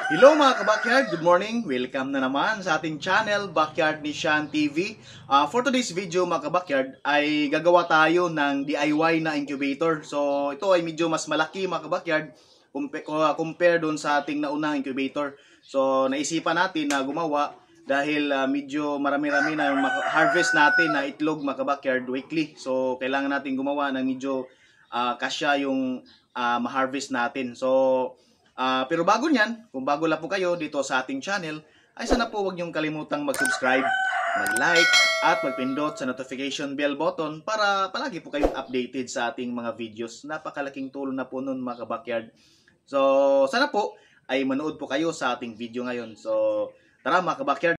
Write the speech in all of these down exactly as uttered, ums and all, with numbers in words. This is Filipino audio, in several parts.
Hello mga ka-backyard, good morning. Welcome na naman sa ating channel, Backyard ni Sean T V. Uh, for today's video mga ka-backyard ay gagawa tayo ng D I Y na incubator. So ito ay medyo mas malaki mga ka-backyard compare doon sa ating naunang incubator. So naisipan natin na gumawa dahil uh, medyo marami-rami na yung harvest natin na itlog mga ka-backyard weekly. So kailangan natin gumawa ng medyo uh, kasya yung uh, ma-harvest natin. So Uh, pero bago niyan, kung bago lang po kayo dito sa ating channel, ay sana po huwag niyong kalimutang mag-subscribe, mag-like, at magpindot sa notification bell button para palagi po kayong updated sa ating mga videos. Napakalaking tulong na po nun mga ka-backyard. So, sana po ay manood po kayo sa ating video ngayon. So, tara mga ka-backyard.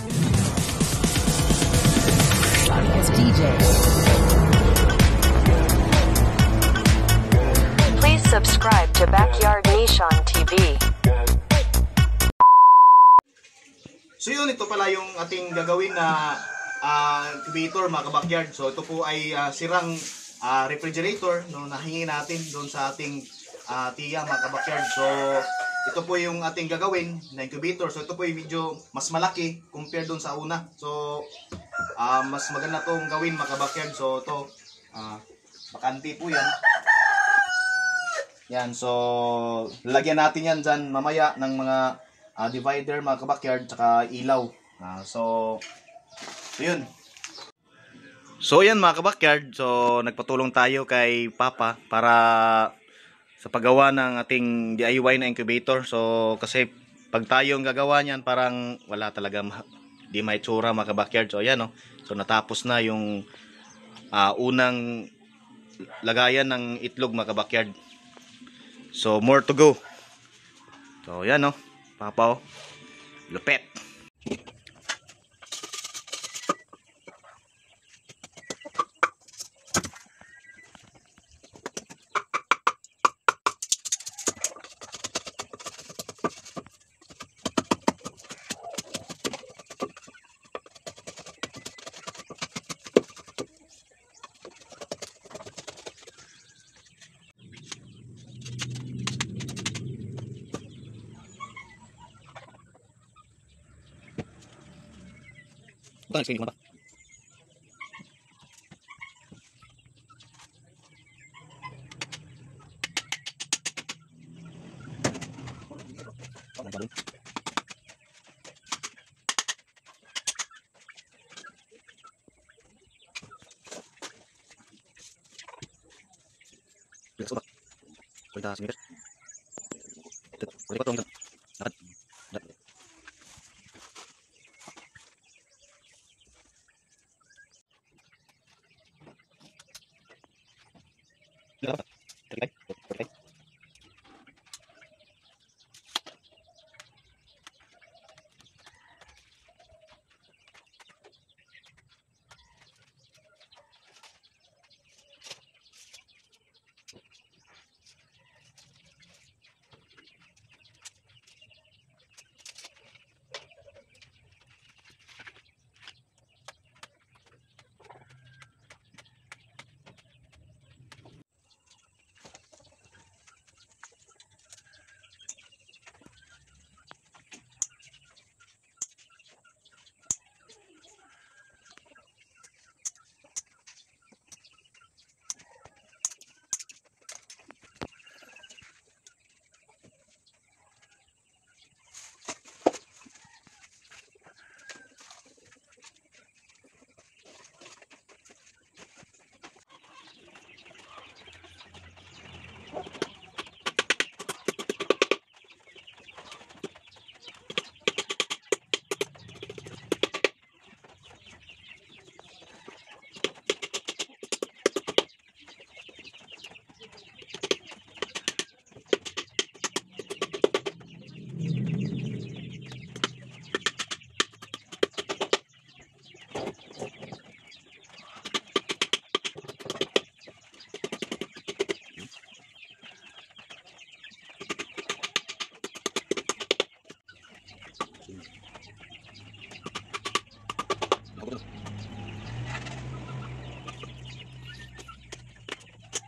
D J. Please subscribe to Backyard ni Sean T V. So yun, ito pala yung ating gagawin na uh, incubator mga ka-backyard. So ito po ay uh, sirang uh, refrigerator no, nahingi natin doon sa ating uh, tiya mga ka-backyard. So ito po yung ating gagawin na incubator. So ito po yung medyo mas malaki compare doon sa una. So uh, mas maganda itong gawin mga ka-backyard. So ito, uh, bakante po yan. Yan, so lalagyan natin yan dyan mamaya ng mga uh, divider mga ka-backyard tsaka ilaw. Uh, so, so yun. So yan mga ka-backyard, so nagpatulong tayo kay Papa para sa paggawa ng ating D I Y na incubator. So kasi pag tayo ang gagawa niyan parang wala talaga, di may tsura mga ka-backyard. So yan, no? So natapos na yung uh, unang lagayan ng itlog mga ka-backyard. So more to go. So yan, no, Papa, oh, lupet. Bukan sini apa? Lihat sobat, kita sini guys. Boleh potong kan? Dapat. Dapat. Dapat. Terkait. Terkait.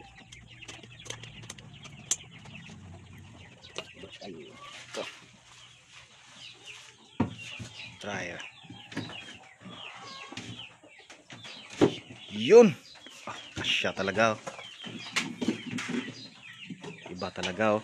Ito. dryer. Yun. Ah, kasya talaga oh. Iba talaga oh.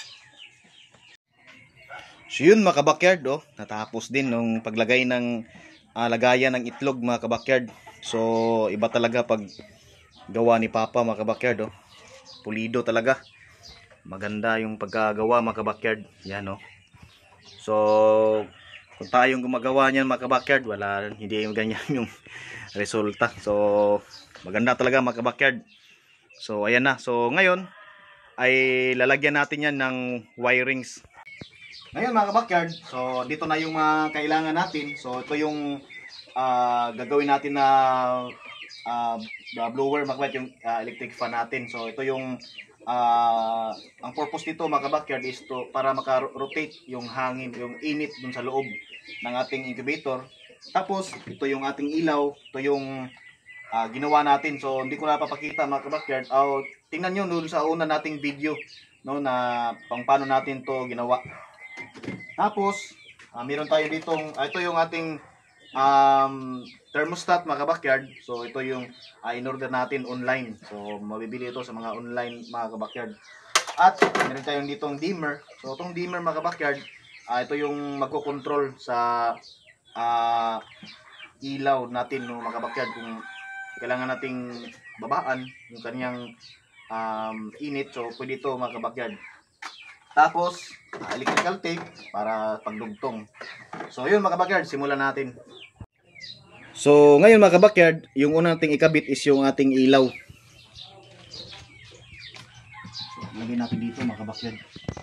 So yun mga kabakyard oh, natapos din nung paglagay ng uh, lagayan ng itlog mga kabakyard. So iba talaga pag gawa ni Papa mga kabakyard oh. Pulido talaga. Maganda yung pagkagawa mga kabakyard. Yan oh. So kung tayong gumagawa niyan mga kabakyard, wala, hindi yung ganyan yung resulta. So maganda talaga mga kabakyard. So ayan na. So ngayon ay lalagyan natin yan ng wirings. Ngayon mga kabakyard, so dito na yung mga kailangan natin. So ito yung uh, gagawin natin na uh, blower mga kabakyard, yung uh, electric fan natin. So ito yung uh, ang purpose nito mga kabakyard is to, para maka-rotate yung hangin, yung init dun sa loob ng ating incubator. Tapos ito yung ating ilaw, ito yung uh, ginawa natin. So hindi ko na papakita mga kabakyard. Uh, tingnan nyo dun sa una nating video, no, na pang paano natin to ginawa. Tapos uh, meron tayo ditong uh, ito yung ating um, thermostat mga kabakyard. So ito yung uh, in-order natin online. So mabibili ito sa mga online mga kabakyard. At meron tayong ditong dimmer. So itong dimmer mga kabakyard, uh, ito yung magko-control sa uh, ilaw natin no, mga kabakyard, kung kailangan nating babaan yung kanyang um, init. So pwede ito mga kabakyard. Tapos uh, electrical tape para pagdugtong. So yun mga kabakyard, simulan natin. So ngayon mga kabakyard, yung unang nating ikabit is yung ating ilaw. So lagay natin dito mga kabakyard.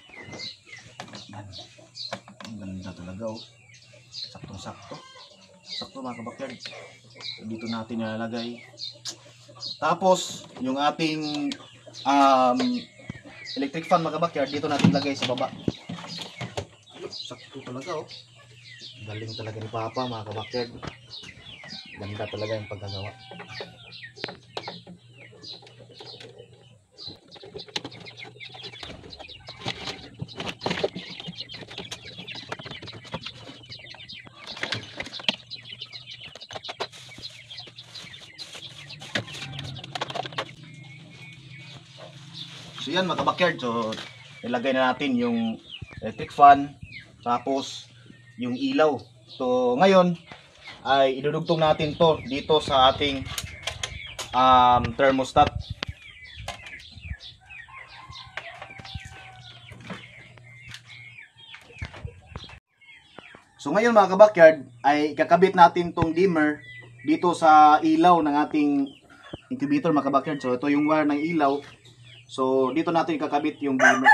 Ang ganda talaga oh. Saktong sakto. Sakto mga kabakyard. Dito natin nilalagay. Tapos yung ating um, electric fan mga kabakyard, dito natin lagay sa baba. Sakto talaga oh. Galing talaga ni Papa mga kabakyard. Ganda talaga yung pagkagawa. So yan mga kabakyard, so ilagay na natin yung electric fan, tapos yung ilaw. So ngayon ay idudugtong natin to dito sa ating um, thermostat. So ngayon mga kabakyard ay kakabit natin tong dimmer dito sa ilaw ng ating incubator mga kabakyard. So ito yung wire ng ilaw. So dito natin kakabit yung dimmer.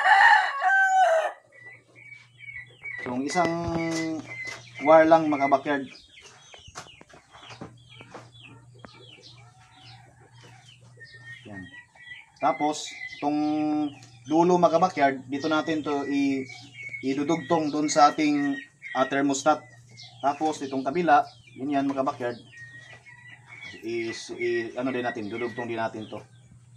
So yung isang wire lang mga kabakyard. Yan. Tapos itong dulo mga kabakyard, dito natin to i idudugtong doon sa ating uh, thermostat. Tapos itong kabila, yun yan mga kabakyard, is i, ano din natin, dudugtong din natin to.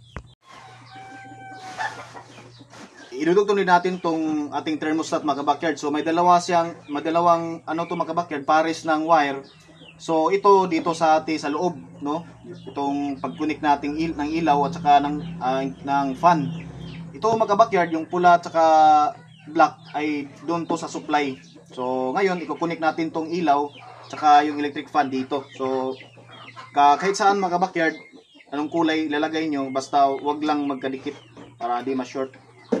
Idudugtong din natin tong ating thermostat mga kabakyard. So may dalawa siyang, may dalawang ano to mga kabakyard, pares ng wire. So ito dito sa ating sa loob, no? Itong pag-connect nating il ng ilaw at saka ng uh, ng fan. Ito mga kabakyard, yung pula at saka black ay doon to sa supply. So ngayon i-connect natin tong ilaw at saka yung electric fan dito. So kahit saan mga kabakyard, anong kulay ilalagay nyo, basta wag lang magkadikit para di ma-short.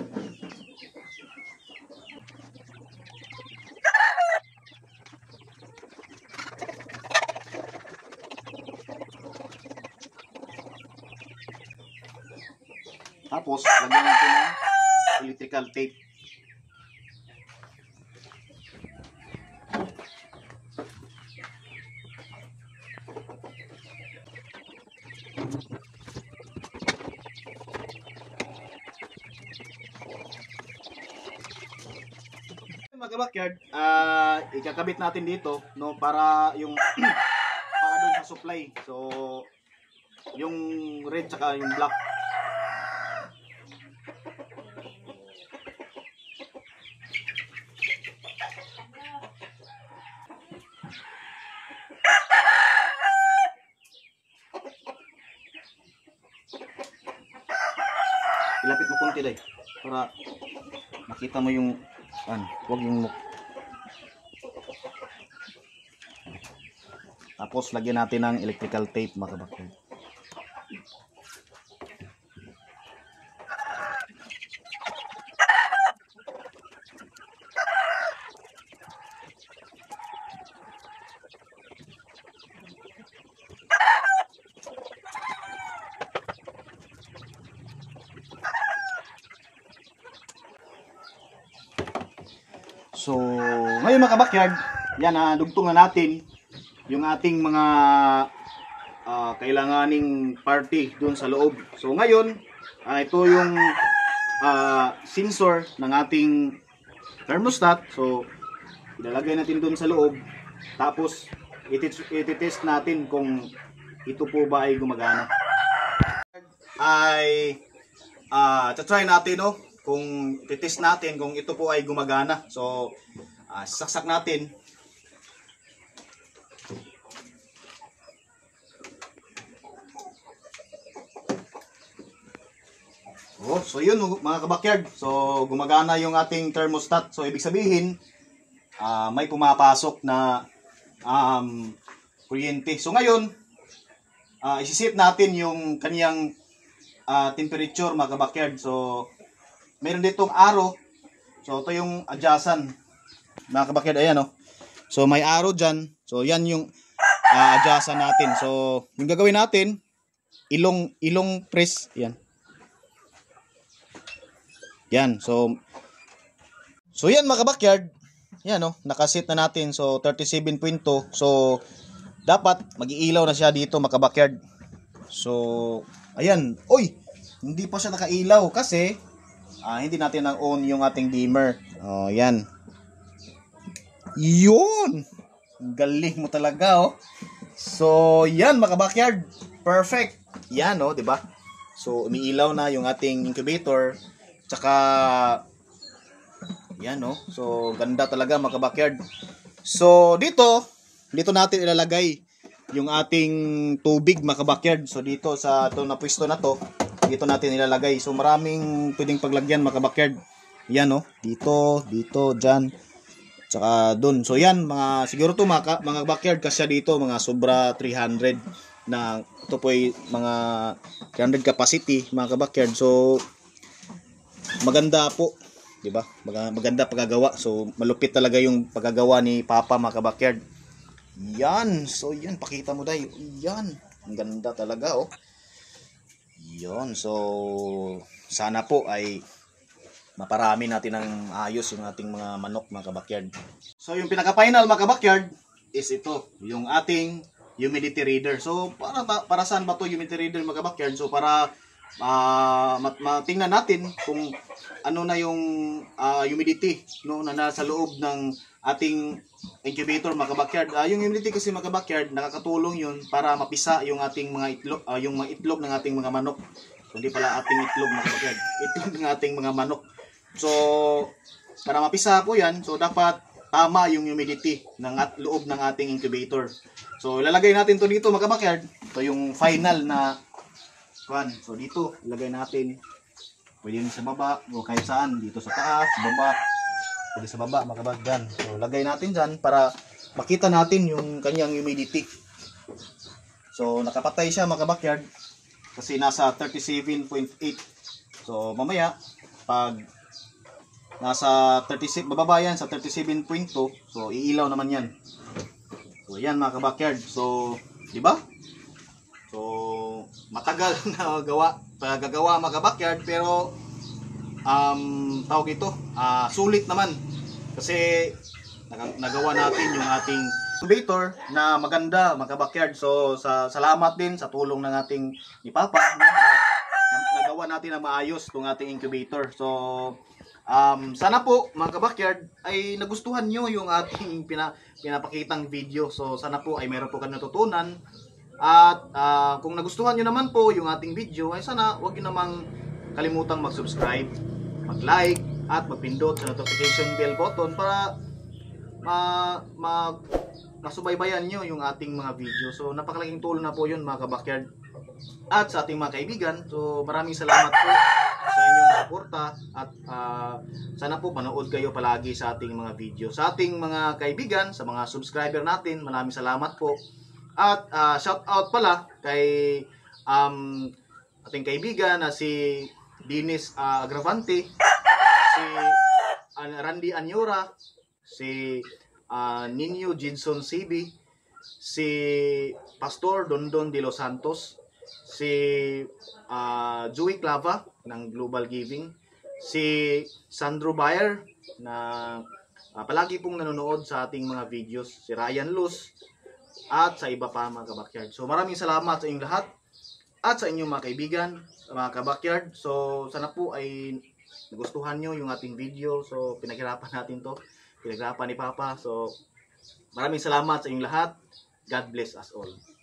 Tapos, lagyan natin ng electrical tape. Mga kabakyard, uh, ikakabit natin dito, no, para yung para doon sa supply. So, yung red saka yung black. para makita mo yung an, wag yung look. Tapos lagyan natin ng electrical tape mga kabakyard. So, ngayon mga kabakyard, yan na, dugtong na natin yung ating mga uh, kailanganing party dun sa loob. So, ngayon, uh, ito yung uh, sensor ng ating thermostat. So, ilalagay natin dun sa loob. Tapos, iti-test natin kung ito po ba ay gumagana. Ay, uh, try natin, no? Kung titest natin kung ito po ay gumagana. So, uh, saksak natin. Oh, so yun mga kabakyard. So, gumagana yung ating thermostat. So, ibig sabihin, uh, may pumapasok na um, kuryente. So, ngayon, uh, isi-set natin yung kaniyang uh, temperature mga kabakyard. So, meron ditong arrow. So, ito yung adjustan. Mga kabakyard, ayan o. Oh. So, may arrow dyan. So, yan yung uh, adjustan natin. So, yung gagawin natin, ilong, ilong press. Yan. Yan. So, so yan mga kabakyard. Yan o. Oh, nakasit na natin. So, thirty-seven point two. So, dapat mag-iilaw na siya dito mga kabakyard. So, ayan. Uy! Hindi pa siya nakailaw kasi Ah, hindi natin na-on yung ating dimmer. Oh, yan. Yun! Galing mo talaga, oh. So, yan, mga backyard. Perfect. Yan, oh, di ba? So, umiilaw na yung ating incubator. Tsaka, yan, oh. So, ganda talaga, mga backyard. So, dito, dito natin ilalagay yung ating tubig, mga backyard. So, dito sa ito na pwesto na to, dito natin ilalagay. So maraming pwedeng paglagyan mga kabakyard. Yan oh, dito, dito, dyan. Tsaka dun. So yan, mga siguro to mga, mga backyard kasi dito mga sobra three hundred na ito po ay mga three hundred capacity mga kabakyard. So maganda po, 'di ba? Maganda pagagawa. So malupit talaga yung pagagawa ni Papa mga kabakyard. Yan. So yan, pakita mo dai. Yan. Ang ganda talaga oh. Yon, so sana po ay maparami natin ng ayos yung ating mga manok mga kabakyard. So yung pinaka-final mga kabakyard is ito, yung ating humidity reader. So para para saan ba to humidity reader mga kabakyard? So para uh, matingnan natin kung ano na yung uh, humidity no na nasa loob ng ating incubator mga kabakyard. Uh, yung humidity kasi mga kabakyard, nakakatulong yun para mapisa yung ating mga itlog, uh, yung mga itlog ng ating mga manok. So, hindi pala ating itlog mga kabakyard, itlog ng ating mga manok. So, para mapisa po yan, so dapat tama yung humidity ng at loob ng ating incubator. So, ilalagay natin to dito mga kabakyard. Ito yung final na one. So, dito, ilagay natin. Pwede sa baba o kahit saan. Dito sa taas, baba. Pwede sa baba, mga kabagyan. So, lagay natin dyan para makita natin yung kanyang humidity. So, nakapatay siya, mga kabakyard. Kasi nasa thirty-seven point eight. So, mamaya, pag nasa thirty-six, bababa yan sa thirty-seven point two. So, iilaw naman yan. So, yan, mga kabakyard. So, di ba? So, matagal na gawa, gagawa, mga kabakyard. Pero, um, tawag ito, uh, sulit naman. Kasi nagawa natin yung ating incubator na maganda mga kabakyard. So sa salamat din sa tulong ng ating ni Papa na, na, nagawa natin na maayos itong ating incubator. So um, sana po mga kabakyard ay nagustuhan nyo yung ating pina, pinapakitang video. So sana po ay meron po kayo natutunan. At uh, kung nagustuhan nyo naman po yung ating video ay sana huwag nyo namang kalimutang mag-subscribe, mag-like, at magpindot sa notification bell button para ma, ma, masubaybayan nyo yung ating mga video. So napakalaking tulong na po yun mga kabakyard at sa ating mga kaibigan. So maraming salamat po sa inyong suporta at uh, sana po manood kayo palagi sa ating mga video. Sa ating mga kaibigan, sa mga subscriber natin, maraming salamat po. At uh, shout out pala kay um, ating kaibigan na si Dennis uh, Agravante, si uh, Randy Anyora, si uh, Nino Jidson C B, si Pastor Dondon de los Santos, si uh, Joey Clava ng Global Giving, si Sandro Bayer na uh, palagi pong nanonood sa ating mga videos, si Ryan Luz, at sa iba pa mga kabakyard. So maraming salamat sa inyong lahat at sa inyong mga kaibigan, mga kabakyard. So sana po ay nagustuhan nyo yung ating video. So pinaghirapan natin to, pinaghirapan ni Papa. So maraming salamat sa inyong lahat. God bless us all.